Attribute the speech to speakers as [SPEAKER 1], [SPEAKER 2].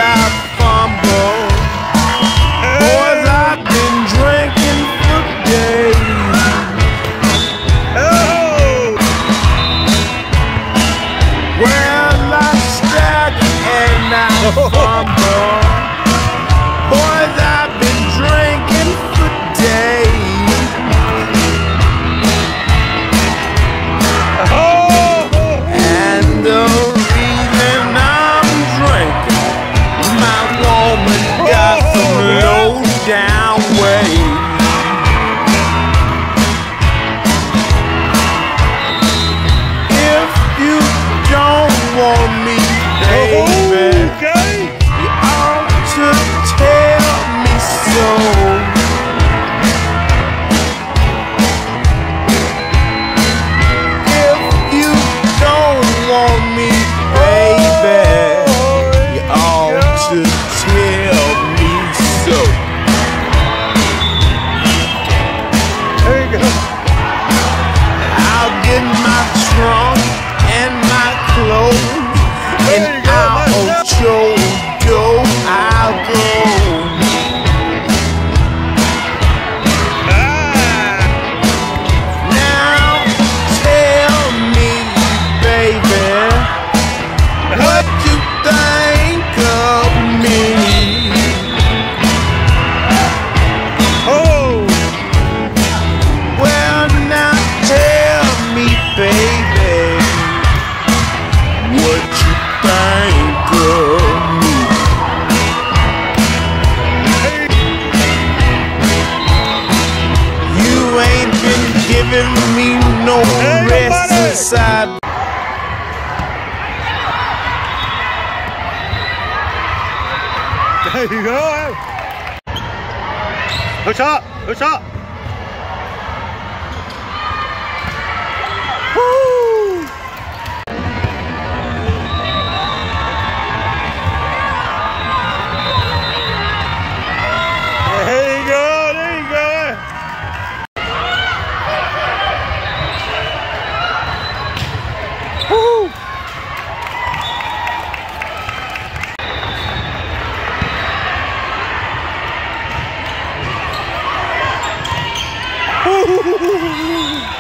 [SPEAKER 1] I fumble. Boys, I've been drinking for days. Well, I stack and I fumble. Boys, I've been drinking for days. And the reason I'm drinking, my woman got some low down ways. If you don't want me, baby, you ought to tell me so. If you don't want me, baby, you ought to tell me so.
[SPEAKER 2] There you go.
[SPEAKER 1] I'll get my trunk and my clothes, and I'll go, I'll go. Now tell me, baby, what you think of me.
[SPEAKER 2] Oh,
[SPEAKER 1] Well, now tell me, baby, what you think of me. You ain't been giving me no rest inside.
[SPEAKER 2] there you go. Push up, push up.
[SPEAKER 1] Woo!
[SPEAKER 2] There you go, there you go.
[SPEAKER 1] Woo! Woo!